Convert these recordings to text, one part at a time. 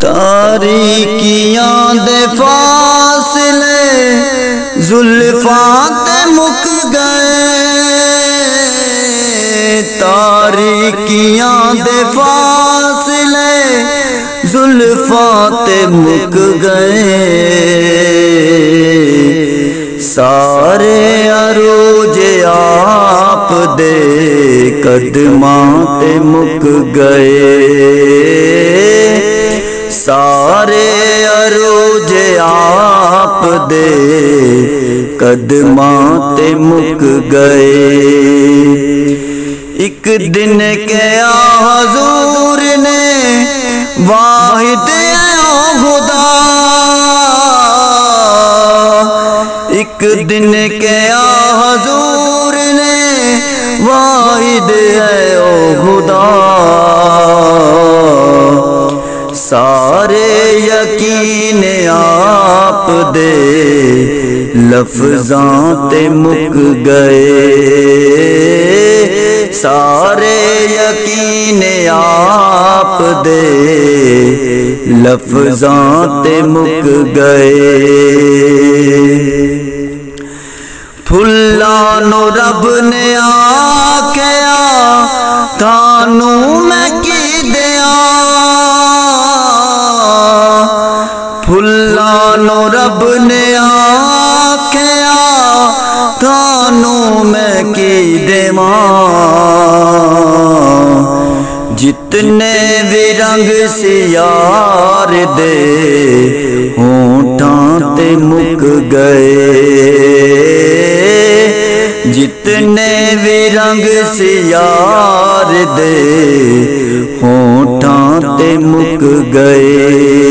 تاریکیاں دے فاصلے زلفاں تے مک گئے، تاریکیاں دے فاصلے زلفاں تے مک گئے، سارے عروج آپ دے قدماں تے مک گئے، سارے عروج آپ دے قدماں تے مک گئے۔ ایک دن کیا حضور نے واحد خدا، ایک دن کیا حضور نے واحد ہے او خدا، سارے یقین آپ دے لفظاں تے مک گئے، سارے یقین آپ دے لفظاں تے مک گئے۔ پھلاں نو رب نے آکھیا تانوں میں کی دیاں، پھلاں نو رب نے آکھیا تانوں میں کی دیواں، جتنے بھی رنگ سیار دے ہونٹاں تے مک گئے، جتنے بھی رنگ سیار دے ہونٹاں تے مک گئے،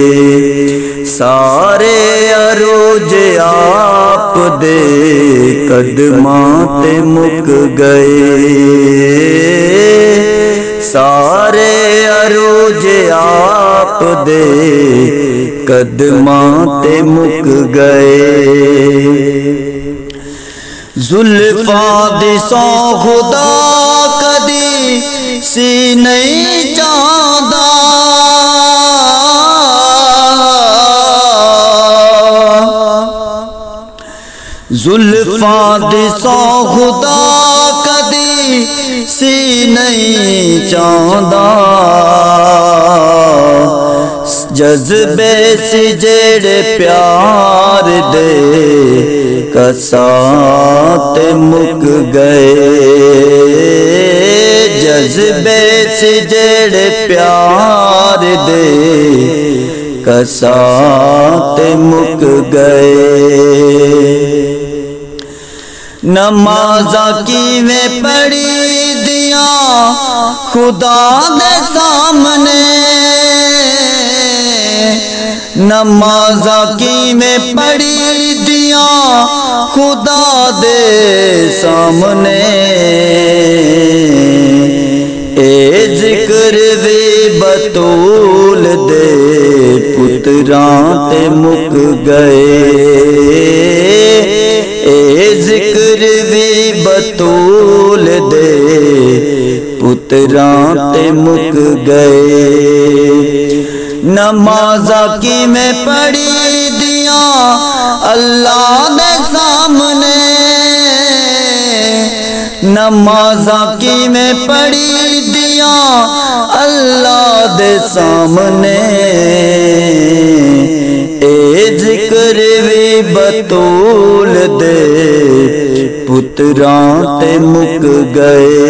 سارے عروج آپ دے قدماں تے مک گئے، سارے عروج آپ دے قدماں تے مک گئے۔ زلفاں دی سو خدا کدی سی نہیں چاہندا، زلفاں دی سو خدا کدی سی نہیں چاہندا، جذبے سی جڑے پیار دے کساں تے مک گئے، جذبے سی جڑے پیار دے کساں تے مک گئے۔ نمازاں کیویں پڑھی دیاں خدا دے سامنے، نمازاں کیویں پڑھی دیاں خدا دے سامنے، اے ذکر وی بطول دے پتراں تے مک گئے، اے ذکر وی بطول دے پتراں تے مک گئے۔ نمازاں کیویں پڑھی دیاں اللہ دے سامنے، نمازاں کیویں پڑھی دیاں اللہ دے سامنے، اے ذکر وی بطول دے پتراں تے مک گئے،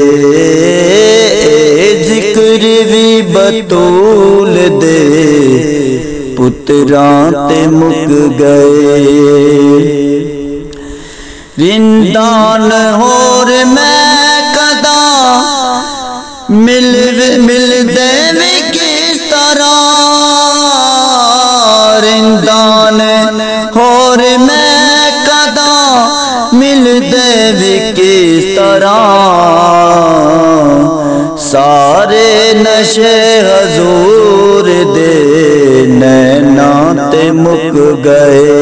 اے ذکر وی بطول دے پتراں تے مک گئے۔ رندان ہور میں کدا مل دے وی کس طرح، رندان ہور میں کدا مل دے وی کس طرح، سارے نشے حضور دے نیناں تے مک گئے،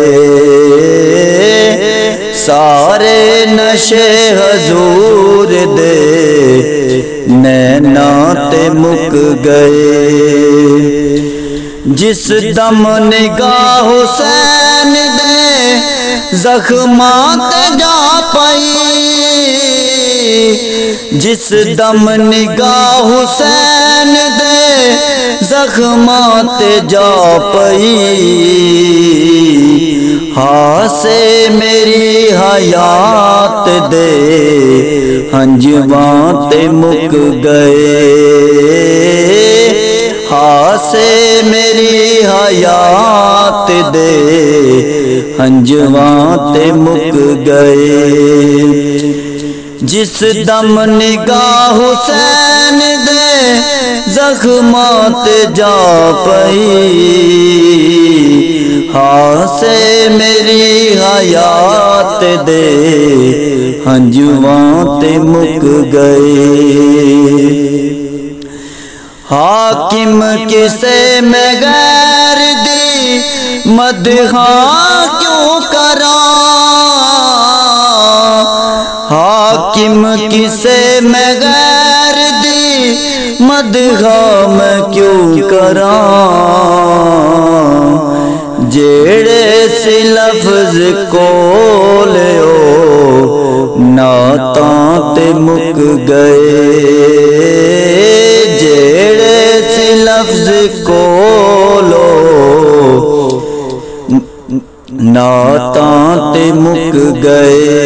سارے نشے حضور دے نیناں تے مک گئے۔ جس دم نگاہ حسین دے زخماں تے جا پئی، جس دم نگاہ حسین دے زخماں تے جا پئی، ہاسے میری حیات دے ہنجواں تے مک گئے، ہاسے میری حیات دے ہنجواں تے مک گئے، جس دم نگاہ حسین دے زخماں تے جا پئی، ہاسے میری حیات دے ہنجواں تے مک گئے، حاکم کسے میں غیر دی مدحاں کیوں کراں، حاکم کسے میں غیر دی مدحاں میں کیوں کراں، جیڑے سی لفظ کولو نعتاں تے مک گئے، جیڑے سی لفظ کولو نعتاں تے مک گئے،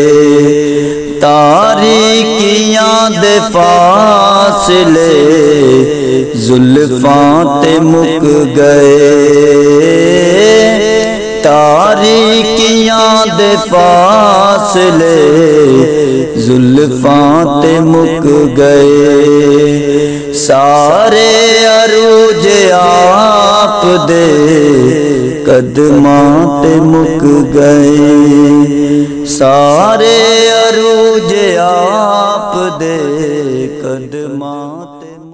تاریکیاں دے فاصلے زلفاں تے مک گئے، تاریکیاں دے فاصلے زلفاں تے مک گئے، سارے عروج آپ دے قدماں تے مک گئے، سارے عروج آپ دے قدماں تے